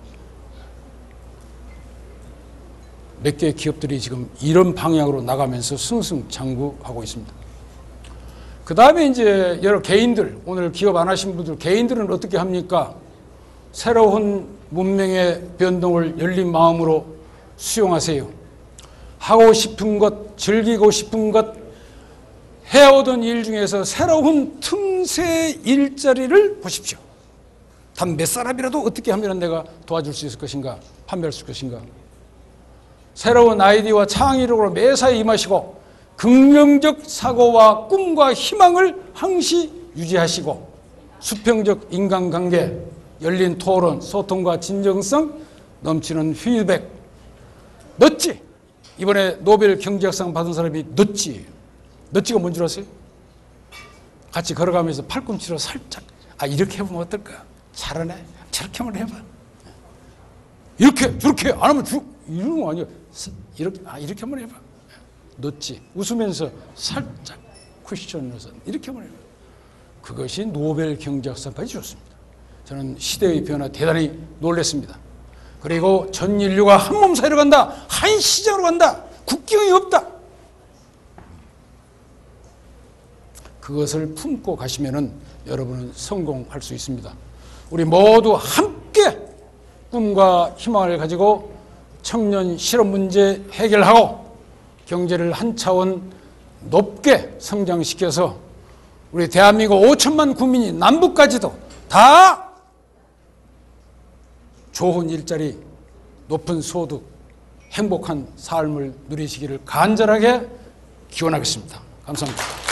몇 개의 기업들이 지금 이런 방향으로 나가면서 승승장구하고 있습니다. 그 다음에 이제 여러 개인들, 오늘 기업 안 하신 분들, 개인들은 어떻게 합니까? 새로운 문명의 변동을 열린 마음으로 수용하세요. 하고 싶은 것, 즐기고 싶은 것, 해오던 일 중에서 새로운 틈새 일자리를 보십시오. 단 몇 사람이라도 어떻게 하면 내가 도와줄 수 있을 것인가, 판매할 수 있을 것인가. 새로운 아이디어와 창의력으로 매사에 임하시고 긍정적 사고와 꿈과 희망을 항시 유지하시고 수평적 인간관계, 열린 토론, 소통과 진정성 넘치는 피드백. 넛지! 이번에 노벨 경제학상 받은 사람이 넛지예요. 넛지가 뭔 줄 아세요? 같이 걸어가면서 팔꿈치로 살짝, 아 이렇게 해보면 어떨까? 잘하네. 저렇게 한번 해봐. 이렇게 저렇게 안 하면 죽 이런 거 아니야. 이렇게 아 이렇게 한번 해봐. 넛지. 웃으면서 살짝 쿠션으로서 이렇게 한번 해봐. 그것이 노벨 경제학상까지 줬습니다. 저는 시대의 변화 대단히 놀랐습니다. 그리고 전 인류가 한 몸 사이로 간다. 한 시장으로 간다. 국경이 없다. 그것을 품고 가시면은 여러분은 성공할 수 있습니다. 우리 모두 함께 꿈과 희망을 가지고 청년 실업 문제 해결하고 경제를 한 차원 높게 성장시켜서 우리 대한민국 오천만 국민이 남북까지도 다 좋은 일자리, 높은 소득, 행복한 삶을 누리시기를 간절하게 기원하겠습니다. 감사합니다.